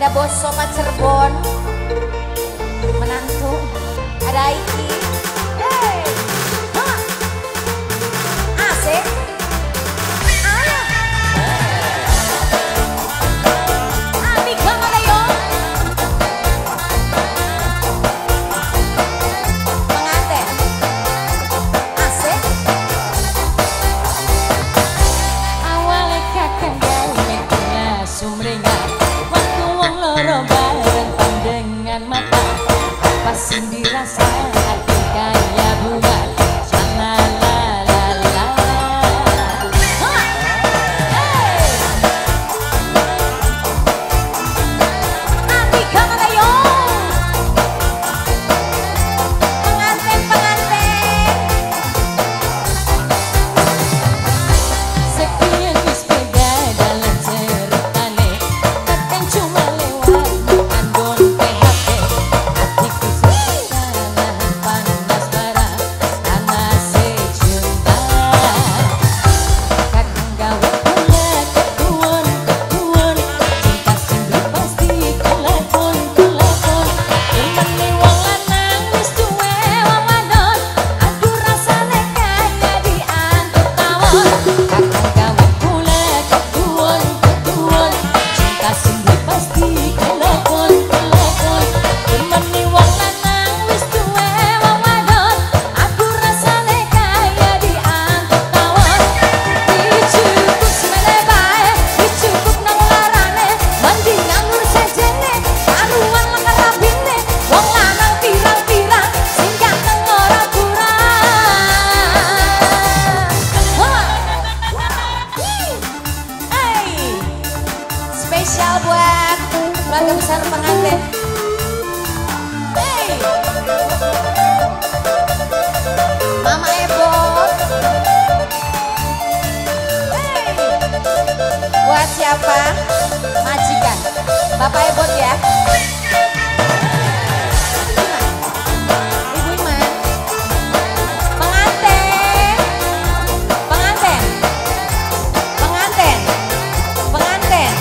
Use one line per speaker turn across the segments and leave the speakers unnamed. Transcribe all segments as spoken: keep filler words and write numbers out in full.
Ada bos Somat Cirebon, menantu, ada Iki. Hey, ha, asik.
Dirasa hati kaya bunga, la-la-la-la-la. Hey, Andika Malayo, pengantin-pengantin. Sekian wis beda dalam ceritane, kadang cuma lewat anggon P H P. Hatiku spesial buat keluarga besar pengantin. Hey, Mama Ebo. Hey, buat siapa? Majikan Bapak Ebot ya. Ibu Iman, pengantin, pengantin, pengantin, pengantin.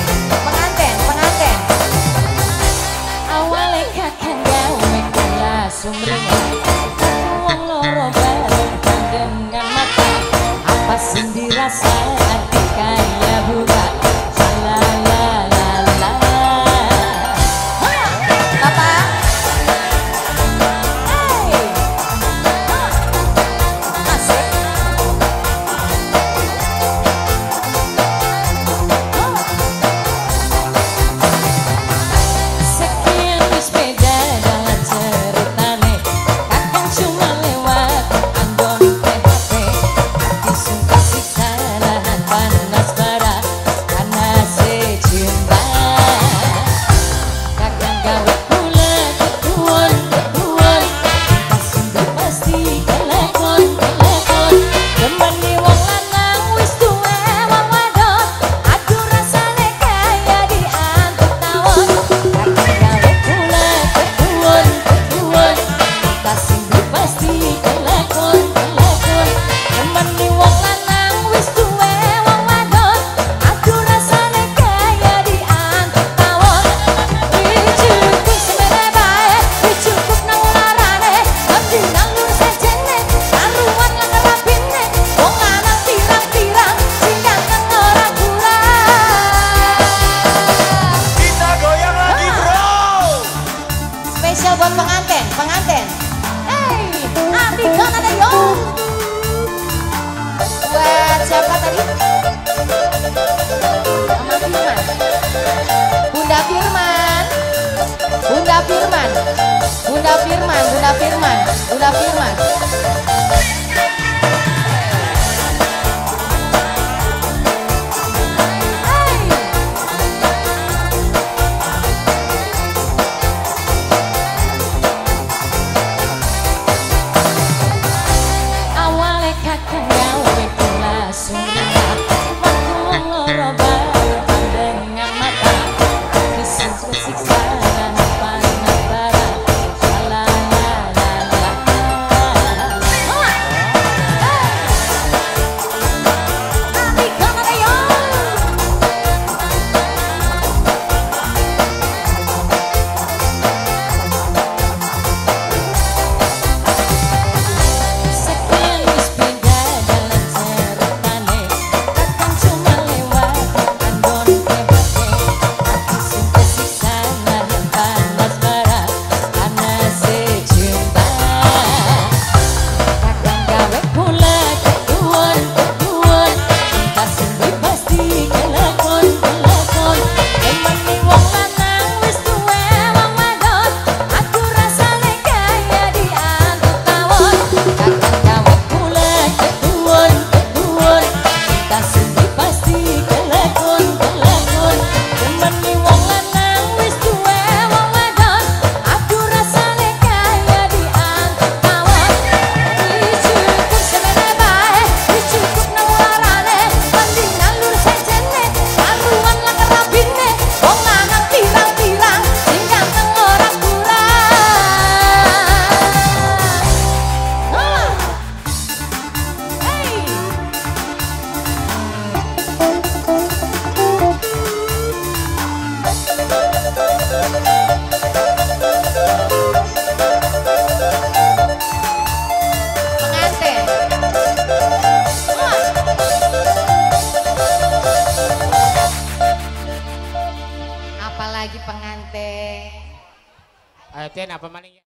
Uang loro bareng dengan mata, apa sih dirasa hati kaya bunga, la la la la. Bapak, hey, asik. Sekian wis beda dalam cerita. Cuma lewat anggon P H P, hati suka siksa lahan panas bara karena secinta. Kadang gawe pula ketuan ketuan, cinta sungguh pasti kelakon kelakon. Temani wong lanang wis tuwe wong wadon, aku rasane kaya diantuk tawon. Kadang gawe pula ketuan ketuan, cinta sungguh pasti kelakon kelakon. Temani wong lanang wis tuwe wong wadon, aku rasane kaya diantuk tawon. Dicukup semene bae, dicukup nang larane, abdi nanggur sejene, karuan lan rapine, wong lanang pirang-pirang sing ganteng ora kurang.
Kita goyang lagi bro.
Spesial buat pengantin, pengantin. Andika Malayo. Buat siapa tadi? Mama Firman, Bunda Firman, Bunda Firman, Bunda Firman, Bunda Firman, Bunda Firman.
Siksa panas bara, la la la la la.
Cen apa maning